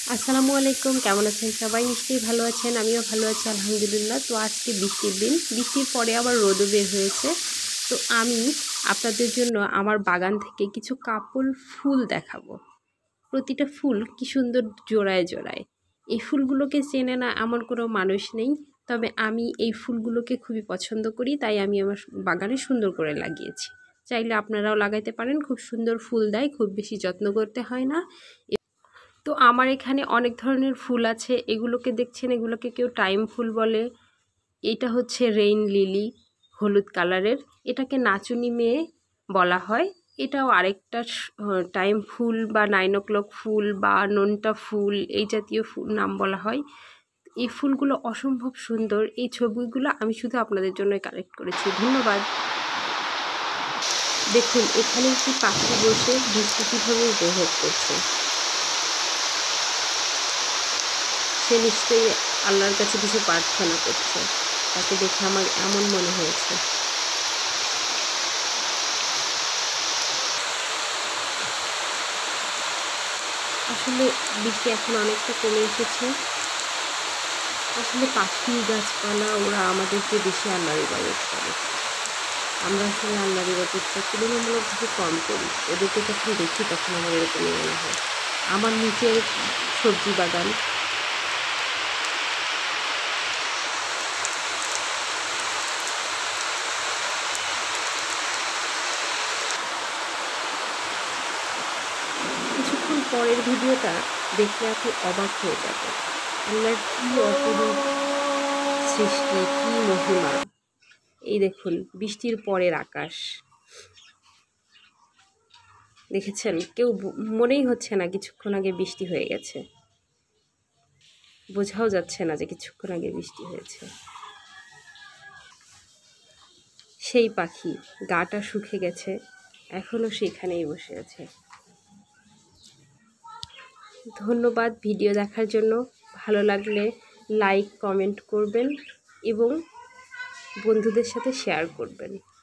আসসালামু আলাইকুম, কেমন আছেন সবাই? নিশ্চয়ই ভালো আছেন, আমিও ভালো আছি আলহামদুলিল্লাহ। তো আজকে বৃষ্টির দিন, বৃষ্টির পরে আবার রোদও বের হয়েছে। তো আমি আপনাদের জন্য আমার বাগান থেকে কিছু কাপল ফুল দেখাবো। প্রতিটা ফুল কি সুন্দর জোড়ায় জোড়ায়। এই ফুলগুলোকে চেনে না এমন কোনো মানুষ নেই, তবে আমি এই ফুলগুলোকে খুবই পছন্দ করি, তাই আমি আমার বাগানে সুন্দর করে লাগিয়েছি। চাইলে আপনারাও লাগাইতে পারেন, খুব সুন্দর ফুল দেয়, খুব বেশি যত্ন করতে হয় না। তো আমার এখানে অনেক ধরনের ফুল আছে, এগুলোকে দেখছেন, এগুলোকে কেউ টাইম ফুল বলে। এটা হচ্ছে রেইন লিলি, হলুদ কালারের, এটাকে নাচুনি মেয়ে বলা হয়। এটাও আরেকটা টাইম ফুল বা 9 o'clock ফুল বা নোনটা ফুল, এই জাতীয় ফুল নাম বলা হয়। এই ফুলগুলো অসম্ভব সুন্দর। এই ছবিগুলো আমি শুধু আপনাদের জন্য কালেক্ট করেছি। ধন্যবাদ। দেখুন এখানে একটি পাখি বসে বৃষ্টি কীভাবে উপভোগ করছে। সে নিশ্চয়ই আল্লাহর কাছে কিছু প্রার্থনা করছে, তাকে দেখে আমার এমন মনে হয়েছে। আসলে বৃষ্টি এখন অনেকটা কমে এসেছে। আসলে পাখি গাছপালা ওরা আমাদেরকে বেশি আল্লাহর ইবাদত করে। আমরা আসলে আল্লাহর ইবাদতটা তুলনামূলকভাবে কম করি। ওদেরকে যখন দেখি তখন আমার এরকমই মনে হয়। আমার নিচে সবজি বাগান, কিছুক্ষণ পরের ভিডিওটা দেখলে আপনি অবাক হয়ে যাবেন। আল্লাহর কী অপরূপ সৃষ্টি, কী মহিমা। এই দেখুন বৃষ্টির পরের আকাশ দেখেছেন? কেউ মনেই হচ্ছে না কিছুক্ষণ আগে বৃষ্টি হয়ে গেছে, বোঝাও যাচ্ছে না যে কিছুক্ষণ আগে বৃষ্টি হয়েছে। সেই পাখি গাটা শুকিয়ে গেছে, এখনও সেখানেই বসে আছে। ধন্যবাদ ভিডিও দেখার জন্য। ভালো লাগলে লাইক কমেন্ট করবেন এবং বন্ধুদের সাথে শেয়ার করবেন।